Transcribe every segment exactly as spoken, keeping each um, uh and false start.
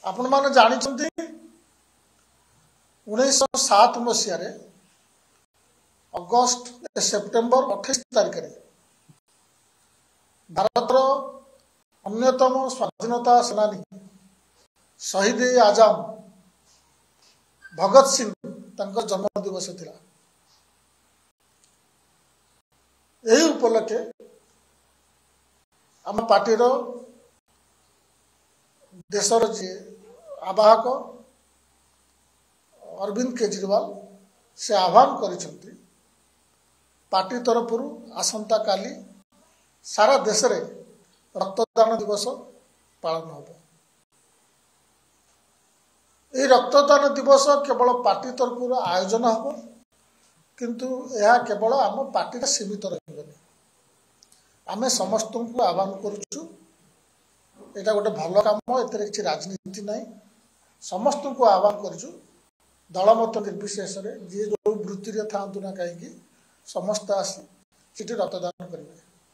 आपण माने जानिछन्ती उन्नीस सात मसीह अगस्त सेप्टेम्बर अठाईस तारिख रे भारत अन्यतम स्वाधीनता सेनानी शहीद आजम भगत सिंह तंकर जन्म दिवस थिला। यही उपलक्षे आम पार्टीर देशर जी आवाहक अरविंद केजरीवाल से आह्वान करिसेंती पार्टी तरफ आसंता काली सारा देश रे रक्तदान दिवस पालन होब। ये रक्तदान दिवस केवल पार्टी तरफ आयोजन होब किंतु यह केवल आम पार्टी सीमित रही आम समस्त को आह्वान करुचु। एटा गोटे भल काम एते किसी राजनीति नहीं समस्त को आह्वान करुचु दल मत निर्विशेष जी जो वृत्ति था ना कहीं समस्त आसी सीटी रक्तदान करेंगे।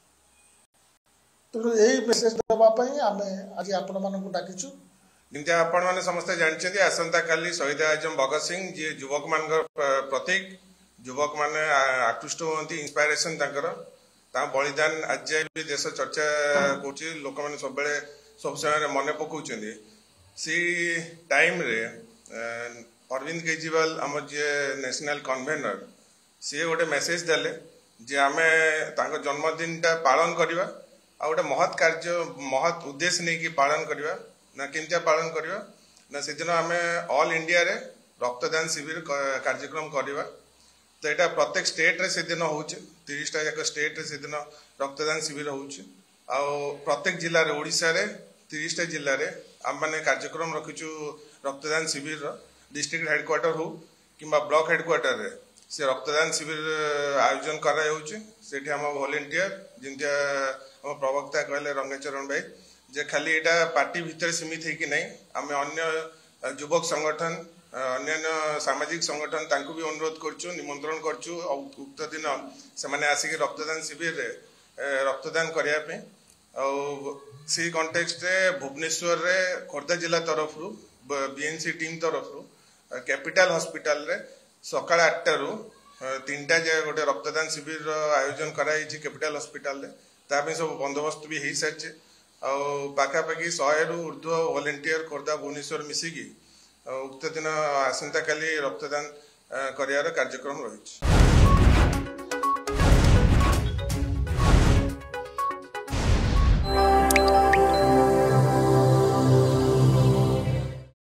तेणु यही मेसेज देवाई आम आज आपण मानक डाकिचु। जमी आपण मैंने समस्ते जानते आसंता काली शहीद आजम भगत सिंह जी युवक मान प्रतीक युवक मैंने आकृष्ट होती इंस्पायरेसन बलिदान आज जाए भी देश चर्चा कर लोक मैंने सब सब समय मन पकाउछन्ती सी टाइम रे अरविंद केजरीवाल आम जे नेशनल कन्वेनर सी गोटे मेसेज देले जे आमे तांको जन्मदिन टा पालन करवा आ गोटे महत् कार्य महत् उद्देश्य नहीं कि पालन करवा ना केमतिया पालन करवा ना से दिन आमे ऑल इंडिया रे रक्तदान शिविर कार्यक्रम करवा। तो यहाँ प्रत्येक स्टेट रे से दिन होउछ तीस टा जाक स्टेट रे से दिन रक्तदान शिविर होउछ आ प्रत्येक जिल्ला रे ओडिसा रे तीस टा जिल्ला रे आम माने कार्यक्रम रखिछु रक्तदान शिविर डिस्ट्रिक्ट हेडक्वार्टर हो किंबा ब्लॉक हेडक्वार्टर रे से रक्तदान शिविर आयोजन करा होउछ। सेठी हम वॉलंटियर जिनका हम प्रवक्ता कहले रंगचरण भाई जे खाली एटा पार्टी भीतर सीमित है कि नहीं आम अन्य युवक संगठन अन्य सामाजिक संगठन तांको भी अनुरोध करछु निमंत्रण करछु उक्त दिन से माने आसिक रक्तदान शिविर रे रक्तदान करिया पे सी कॉन्टेक्स्ट रे भुवनेश्वर रे खोर्धा जिला तरफ रु बीएनसी टीम तरफ रु कैपिटल हॉस्पिटल रे सकाळ आठ रु तीन टा जे गोटे रक्तदान शिविर आयोजन कराई कैपिटल हॉस्पिटल रे तापे सब बंदोबस्त भी हो सारी पाखापाखि सौ रु ऊर्ध्व वॉलंटियर खोर्धा भुवनेश्वर मिसिकी उक्त दिन आसंता काली रक्तदान करियार कार्यक्रम रही।